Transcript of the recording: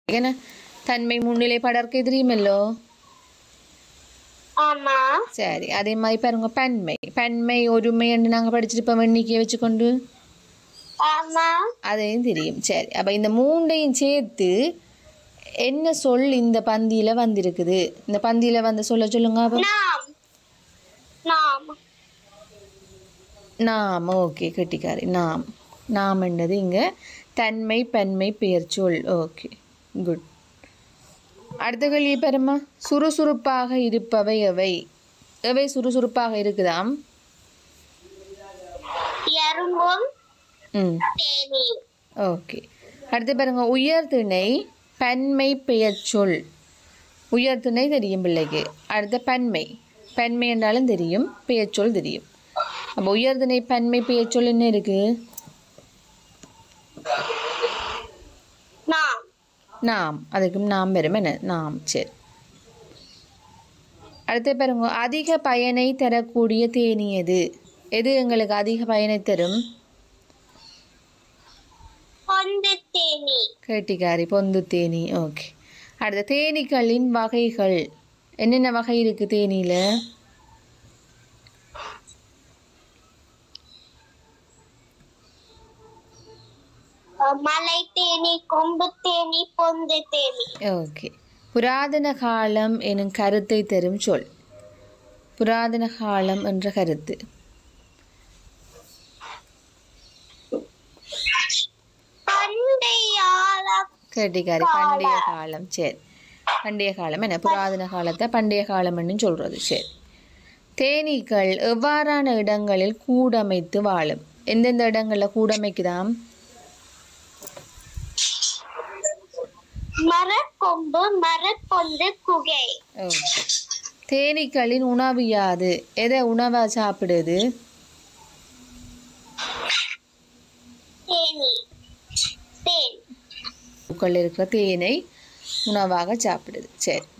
ஏன்னா தன்மை முன்னிலை படர்க்கை தெரியுமல்லோ. ஆமா. சரி, அதே மாதிரி பாருங்க பன்மை. பன்மை ஒருமை என்று நாங்கள் படிச்சிருப்போம் எண்ணிக்கையை வச்சுக்கொண்டு. ஆமா. அதையும் தெரியும். சரி, அப்போ இந்த மூண்டையும் சேர்த்து என்ன சொல் இந்த பந்தியில் வந்திருக்குது? இந்த பந்தியில் வந்து சொல்லுங்க. அப்போ நாம். ஓகே, கெட்டிக்காரி. நாம் என்னது இங்கே தன்மை பன்மை பெயர் சொல். Okay, good. அடுத்த கேள்வி பாருமா. சுறுசுறுப்பாக இருப்பவை எவை? எவை சுறுசுறுப்பாக இருக்குதாம்? ஓகே. அடுத்து பாருங்க, உயர்திணை பன்மை பெயர் சொல். உயர்திணை தெரியும் பிள்ளைக்கு. அடுத்த பன்மை என்றாலும் தெரியும், பெயர் சொல் தெரியும். அப்போ உயர்திணை பன்மை பெயர் சொல் என்ன இருக்கு? நாம். அதுக்கும் நாம் வரும் என்ன? நாம். சரி, அடுத்து பாருங்க, அதிக பயனை தரக்கூடிய தேனி எது? எது எங்களுக்கு அதிக பயனை தரும்? கேட்டிக்காரி, பொந்து தேனி. ஓகே. அடுத்த தேனீக்களின் வகைகள் என்னென்ன வகை இருக்கு தேனியில? மலை தேனி, கொம்பு தேனி, பொந்து தேனி. ஓகே. புராதன காலம் எனும் கருத்தை தரும் சொல். புராதன காலம் என்ற கருத்து. கேட்டிக்காரி, பண்டைய காலம். சரி, பண்டைய காலம் என்ன? புராதன காலத்தை பண்டைய காலம்னு சொல்றது. சரி, தேனீக்கள் எவ்வாறான இடங்களில் கூடமைத்து வாழும்? எந்தெந்த இடங்கள்ல கூடமைக்குதாம்? மரக்கொம்பு, மரப்பொந்து, குகை. தேனீக்களின் உணவு யாது? எதை உணவா சாப்பிடுது? பூக்கள் இருக்கிற தேனை உணவாக சாப்பிடுது. சரி,